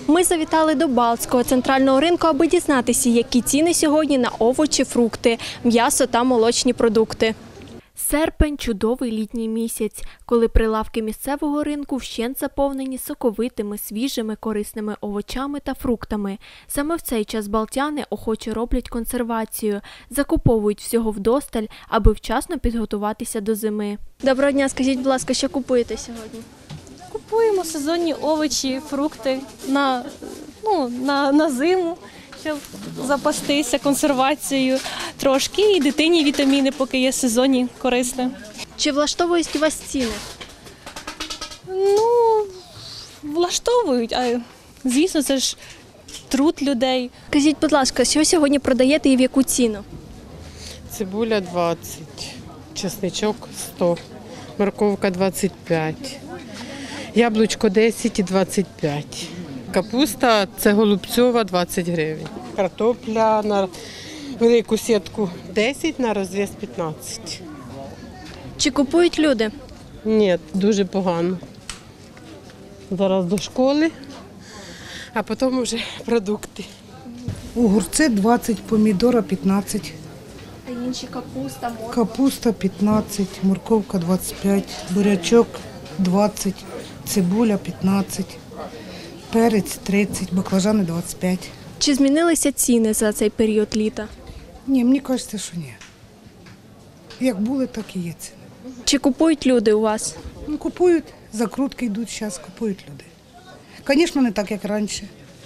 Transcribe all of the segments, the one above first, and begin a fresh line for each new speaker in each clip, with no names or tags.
Ми завітали до Балтського центрального ринку, аби дізнатися, які ціни сьогодні на овочі, фрукти, м'ясо та молочні продукти. Серпень – чудовий літній місяць, коли прилавки місцевого ринку вщент заповнені соковитими, свіжими, корисними овочами та фруктами. Саме в цей час балтяни охоче роблять консервацію, закуповують всього вдосталь, аби вчасно підготуватися до зими. Доброго дня, скажіть, будь ласка, що купуєте сьогодні?
Купуємо сезонні овочі, фрукти на зиму, щоб запастися консервацією трошки, і дитині вітаміни, поки є сезонні, корисні.
Чи влаштовують вас ціни?
Влаштовують, а звісно, це ж труд людей.
Скажіть, будь ласка, що сьогодні продаєте і в яку ціну?
Цибуля 20, чесничок 100, морковка 25, яблучко 10 і 25. Капуста – це голубцьова 20 гривень. Картопля на велику сітку 10, на розв'яз 15.
Чи купують люди?
Ні, дуже погано. Зараз до школи, а потім вже продукти.
Огурці 20, помідора 15,
А інші капуста, морква?
капуста 15, морковка 25, бурячок 20, цибуля 15, перець 30, баклажани 25.
Чи змінилися ціни за цей період літа?
Ні, мені кажеться, що ні. Як були, так і є ціни.
Чи купують люди у вас?
Купують, закрутки йдуть, зараз купують люди. Звісно, не так, як раніше.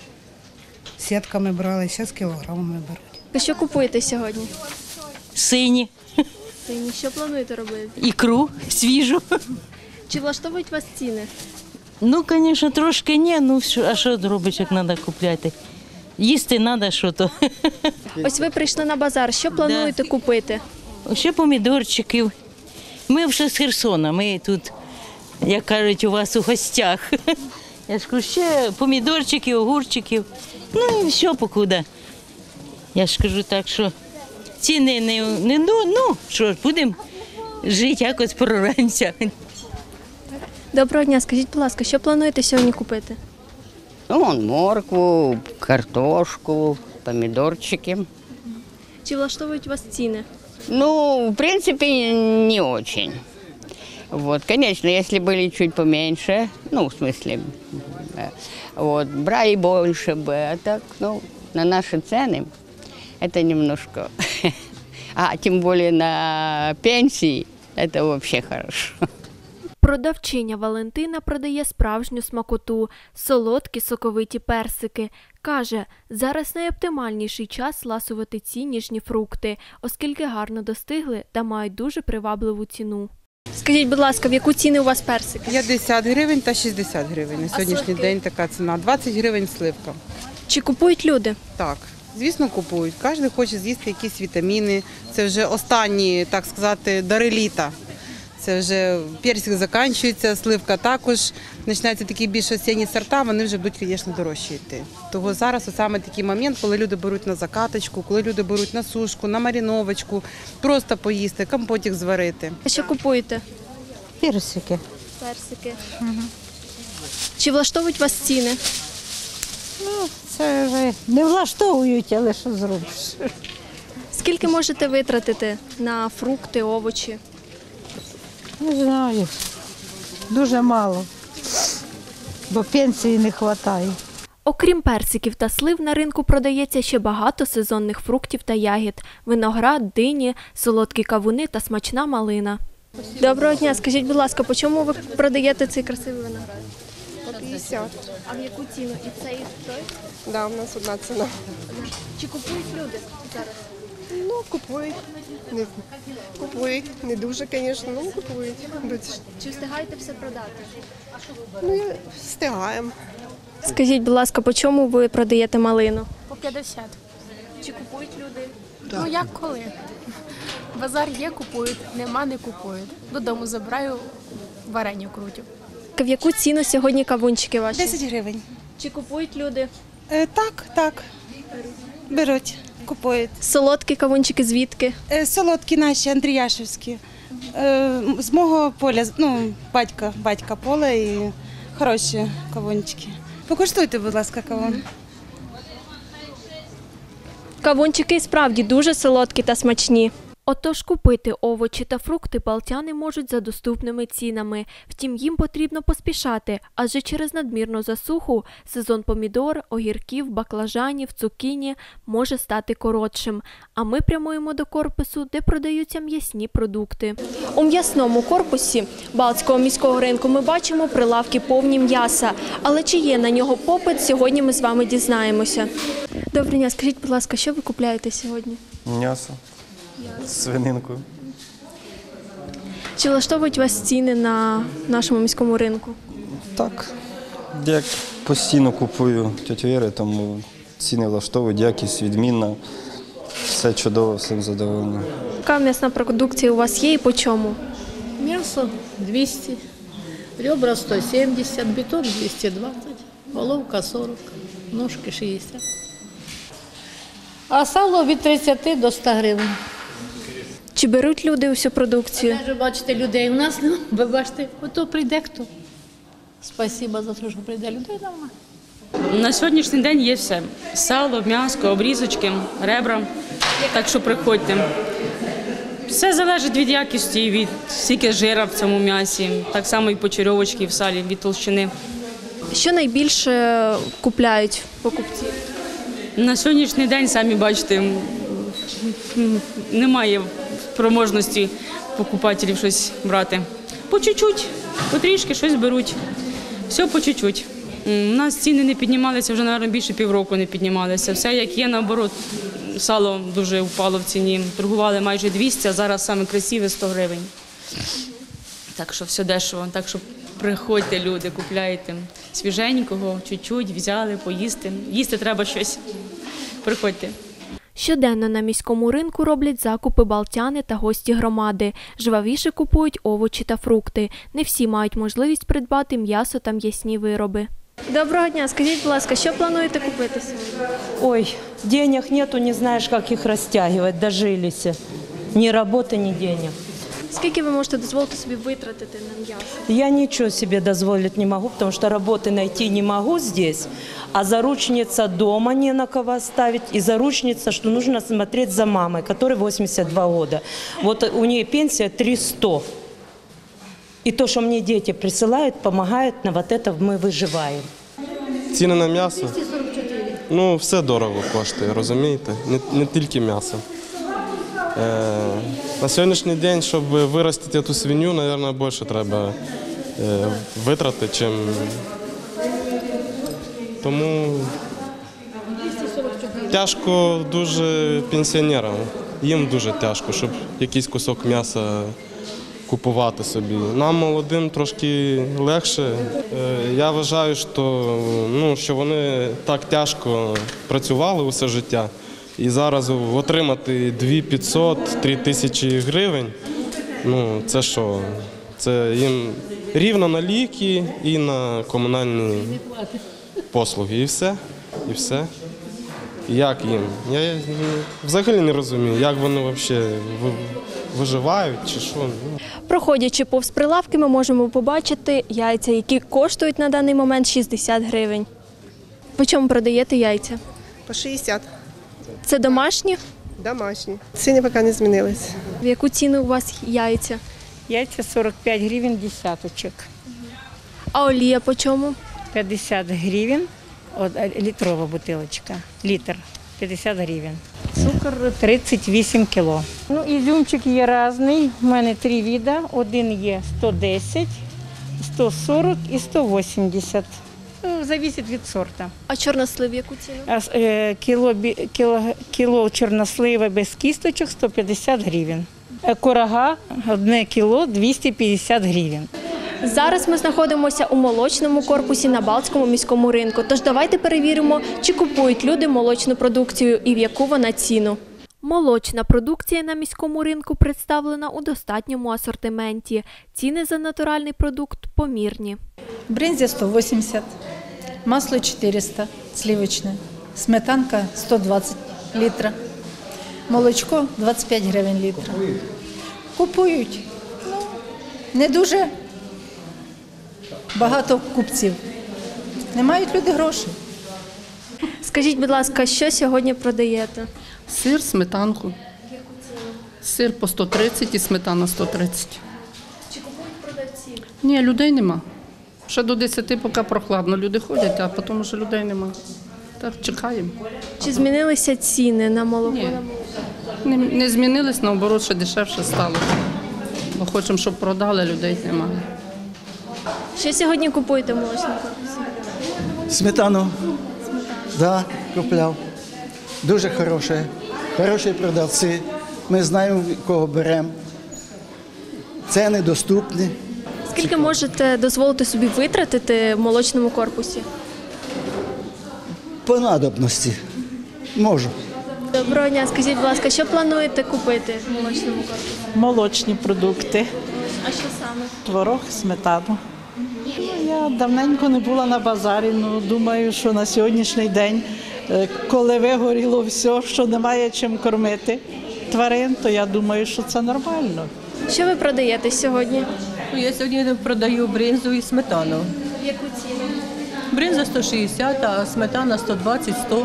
Сітками брали, зараз кілограмами беруть.
А що купуєте сьогодні?
Сині,
Що плануєте робити?
ікру свіжу.
Чи влаштовують вас ціни?
Ну, звісно, трошки ні, а що робиш, як треба купляти? Їсти треба що-то.
Ось ви прийшли на базар, що плануєте купити?
Ще помідорчиків. Ми вже з Херсона, ми тут, як кажуть, у вас у гостях. Я ж кажу, ще помідорчиків, огурчиків, ну і все покуда. Я ж кажу так, що ціни що ж, будемо жити, якось прораємося.
Доброго дня, скажіть, будь ласка, що плануєте сьогодні купити?
Моркву, картошку, помидорчики.
Чи влаштовують вас ціни?
В принципе, не очень. Вот, конечно, если были чуть поменьше, в смысле, брали больше бы, а так, на наши цены это немножко, а тем более на пенсии, это вообще хорошо.
Продавчиня Валентина продає справжню смакоту – солодкі соковиті персики. Каже, зараз найоптимальніший час ласувати ці ніжні фрукти, оскільки гарно достигли та мають дуже привабливу ціну. Скажіть, будь ласка, в яку ціну у вас персики?
50 гривень та 60 гривень. На сьогоднішній день така ціна. 20 гривень сливка.
Чи купують люди?
Так, звісно, купують. Кожен хоче з'їсти якісь вітаміни. Це вже останні, так сказати, дари літа. Це вже персик закінчується, сливка також. Починаються такі більш осінні сорта, вони вже будуть, звісно, дорожчі йти. Тому зараз саме такий момент, коли люди беруть на закаточку, коли люди беруть на сушку, на маріновочку, просто поїсти, компотик зварити.
А що купуєте?
Персики.
Персики. Чи влаштовують вас ціни?
Це вже не влаштовують, але що зробиш?
Скільки можете витратити на фрукти, овочі?
Не знаю, дуже мало, бо пенсії не вистачає.
Окрім персиків та слив, на ринку продається ще багато сезонних фруктів та ягід – виноград, дині, солодкі кавуни та смачна малина. Доброго дня, скажіть, будь ласка, по чому ви продаєте цей красивий виноград?
По 50.
А в яку ціну? І цей, і той?
Да, у нас одна ціна.
Чи купують люди зараз?
Купують. Не дуже, звісно, але купують.
Чи встигаєте все продати?
Встигаємо.
Скажіть, будь ласка, по чому ви продаєте малину?
По 50.
Чи купують люди?
Ну як коли? Базар є, купують, нема, не купують. Додому забираю, варення крутю.
В яку ціну сьогодні кавунчики ваші?
10 гривень.
Чи купують люди?
Так. Беруть, купують.
Солодкі кавунчики звідки?
Солодкі наші, Андріяшевські. З мого поля, батька поля і хороші кавунчики. Покуштуйте, будь ласка, кавун.
Кавунчики і справді дуже солодкі та смачні. Отож купити овочі та фрукти балтяни можуть за доступними цінами. Втім, їм потрібно поспішати, адже через надмірну засуху сезон помідор, огірків, баклажанів, цукіні може стати коротшим. А ми прямуємо до корпусу, де продаються м'ясні продукти. У м'ясному корпусі Балтського міського ринку ми бачимо прилавки повні м'яса. Але чи є на нього попит, сьогодні ми з вами дізнаємося. Доброго дня, скажіть, будь ласка, що ви купляєте сьогодні?
М'ясо. Свининку.
Чи влаштовують вас ціни на нашому міському ринку?
Так. Я постійно купую тьотю Іри, тому ціни влаштовують, якість відмінна. Все чудово, всім задоволено.
Яка м'ясна продукція у вас є і по чому?
Мясо 200, ребра 170, биток 220, головка 40, ножки 60. А сало від 30 до 100 гривень.
Чи беруть люди усю продукцію?
Ви бачите, людей у нас немає. Ви бачите, ото прийде хто. Спасибо за те, що прийде людей немає.
На сьогоднішній день є все. Сало, м'ясо, обрізочки, ребра. Так що приходьте. Все залежить від якості, від скільки жира в цьому м'ясі. Так само і почерьовочки в салі, від толщини.
Що найбільше купляють покупці?
На сьогоднішній день, самі бачите, немає спроможності покупателів щось брати. По чуть-чуть, потрішки щось беруть. Все по чуть-чуть. У нас ціни не піднімалися, вже, мабуть, більше півроку не піднімалися. Все як є, наоборот, сало дуже впало в ціні. Торгували майже 200, а зараз саме красиве 100 гривень. Так що все дешево. Так що приходьте, люди, купляйте свіженького, чуть-чуть, взяли, поїсти. Їсти треба щось. Приходьте.
Щоденно на міському ринку роблять закупи балтяни та гості громади. Жвавіше купують овочі та фрукти. Не всі мають можливість придбати м'ясо та м'ясні вироби. Доброго дня, скажіть, будь ласка, що плануєте купити сьогодні?
Ой, денег нету, не знаешь, как их растягивать, дожились. Ни работы, ни денег.
Скільки ви можете дозволити собі витратити на м'ясо?
Я ничего себе дозволить не могу, потому что работы найти не могу здесь, а заручница дома не на кого оставить, и заручница, что нужно смотреть за мамой, которой 82 года. Вот у нее пенсия 300. И то, что мне дети присылают, помогает, на вот это мы выживаем.
Ціни на м'ясо? Ну, все дорого коштує, розумієте? Не тільки м'ясо. На сьогоднішній день, щоб виростити цю свиню, мабуть, більше треба витрати, чим... Тому тяжко дуже пенсіонерам. Їм дуже тяжко, щоб якийсь кусок м'яса купувати собі. Нам, молодим, трошки легше. Я вважаю, що вони так тяжко працювали усе життя. І зараз отримати 2500-3000 тисячі гривень, це що? Це їм рівно на ліки і на комунальні послуги. І все. І все. Як їм? Я взагалі не розумію, як вони взагалі виживають чи що.
Проходячи повз прилавки, ми можемо побачити яйця, які коштують на даний момент 60 гривень. По чому продаєте яйця?
По 60.
Це домашні?
Домашні. Ціни поки не змінились.
В яку ціну у вас яйця?
Яйця 45 гривень десяточок.
А олія по чому?
50 гривень, літрова бутилочка, літр, 50 гривень. Цукор 38 кіло. Ізюмчик є різний, у мене 3 види, один є 110, 140 і 180. Залежить від сорту.
А чорнослив яку ціну?
Кіло чорнослива без кісточок 150 гривень. Курага 1 кіло 250 гривень.
Зараз ми знаходимося у молочному корпусі на Балтському міському ринку. Тож давайте перевіримо, чи купують люди молочну продукцію і в яку вона ціну. Молочна продукція на міському ринку представлена у достатньому асортименті. Ціни за натуральний продукт помірні.
Бринзя 180, масло 400 сливочне, сметанка 120 літра, молочко 25 гривень літра. Купують. Не дуже багато купців. Не мають люди грошей.
Скажіть, будь ласка, що сьогодні продаєте?
Сир, сметанку. Сир по 130 і сметана 130.
Чи купують продавці?
Ні, людей нема. Ще до 10 поки прохладно. Люди ходять, а потім вже людей нема. Так, чекаємо.
Чи змінилися ціни на молоко?
Ні. Не змінились, наоборот, ще дешевше стало. Бо хочемо, щоб продали, людей немає.
Що сьогодні купуєте в молочному корпусі?
Сметану. Да, купляв. Дуже хороше. Хороші продавці. Ми знаємо, кого беремо. Ціни доступні.
Скільки можете дозволити собі витратити в молочному корпусі?
По надобності. Можу.
Доброго дня, скажіть, будь ласка, що плануєте купити в молочному корпусі?
Молочні продукти.
А що саме?
Творог, сметану. Я давненько не була на базарі, але думаю, що на сьогоднішній день, коли вигоріло все, що немає чим кормити тварин, то я думаю, що це нормально.
Що ви продаєте сьогодні?
Я сьогодні продаю бринзу і сметану.
В яку ціну?
Бринза 160, а сметана 120-100.
Чи купують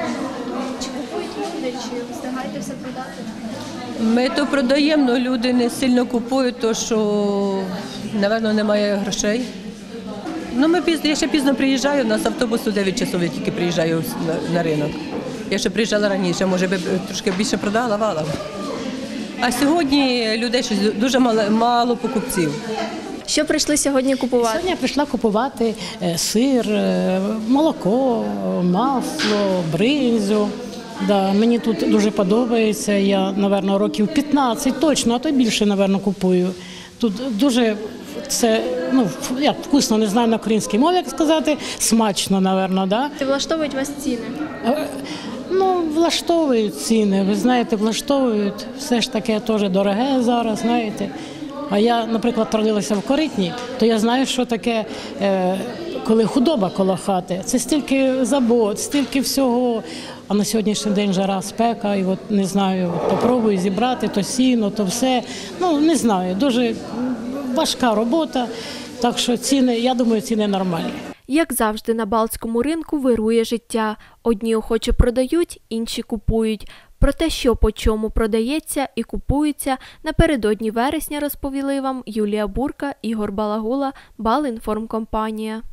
люди, чи встигаєте все продати?
Ми то продаємо, але люди не сильно купують, тому що, напевно, немає грошей. Ну, я ще пізно приїжджаю, у нас автобус у 9 часов, я тільки приїжджаю на ринок. Я ще приїжджала раніше, може би трошки більше продала, вала. А сьогодні людей щось дуже мало покупців.
Що прийшли сьогодні купувати?
Сьогодні я прийшла купувати сир, молоко, масло, бринзу. Да, мені тут дуже подобається. Я, мабуть, років 15 точно, а то й більше, мабуть, купую. Тут дуже це, як вкусно, не знаю на українській мові, як сказати, смачно, мабуть, да?
Чи влаштовують вас ціни?
Влаштовують ціни, ви знаєте, влаштовують. Все ж таке теж дороге зараз, знаєте. А я, наприклад, родилася в Коритні, то я знаю, що таке, коли худоба коло хати. Це стільки забот, стільки всього. А на сьогоднішній день жара, спека, і от не знаю, попробую зібрати то сіно, то все. Не знаю, дуже важка робота, так що ціни, я думаю, ціни нормальні.
Як завжди, на Балтському ринку вирує життя. Одні охоче продають, інші купують. Про те, що по чому продається і купується, напередодні вересня розповіли вам Юлія Бурка, Ігор Балагула, Балінформкомпанія.